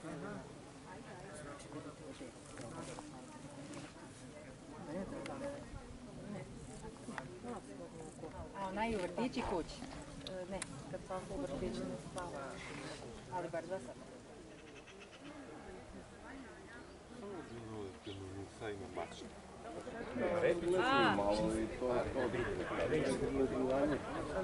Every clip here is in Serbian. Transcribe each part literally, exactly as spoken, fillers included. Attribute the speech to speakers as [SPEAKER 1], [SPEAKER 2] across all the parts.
[SPEAKER 1] A onaj u vrtići kući? Ne, kad sam u vrtići ne spava, ali bar za sad.
[SPEAKER 2] Malo i to je to drugo.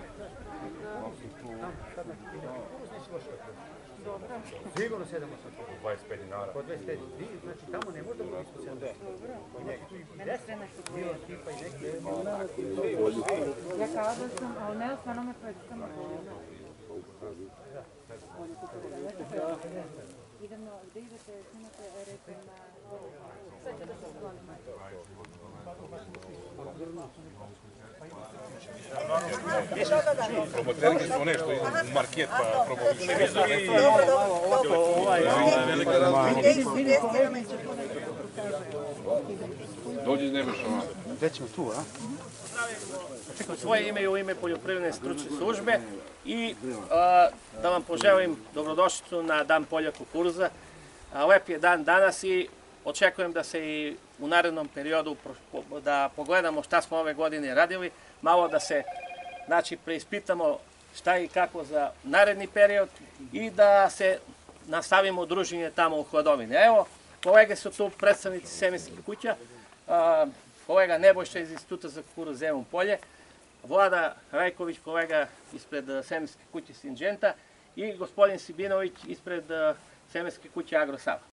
[SPEAKER 3] Sigurno sedemo sad po dvadeset pet dinara. Po dvadeset pet, znači tamo ne može da bude ispod sedamdeset.
[SPEAKER 1] Mene sve nešto bilo tipa i neki. Ja kada sam, ali ne osmano me predstavno. Idemo, gde idete, snimate rekao na... Sve će da se sklonimo.
[SPEAKER 4] Promoterke smo nešto u market pa promoviš.
[SPEAKER 2] Dođi nemaš ono.
[SPEAKER 3] Gde ćemo tu, a?
[SPEAKER 5] U svoje ime i u ime poljoprivredne stručne službe i a, da vam poželim dobrodošlicu na Dan polja kukuruza. A, lep je dan danas i očekujem da se i u narednom periodu da pogledamo šta smo ove godine radili, malo da se znači, preispitamo šta i kako za naredni period i da se nastavimo druženje tamo u hladovini. Evo, kolege su tu predstavnici semenskih kuća, a, kolega Nebojša iz Instituta za kukuruz Zemun polje, Vlada Rajković, kolega ispred semenske kuće Sinđenta i gospodin Sibinović ispred semenske kuće Agrosava.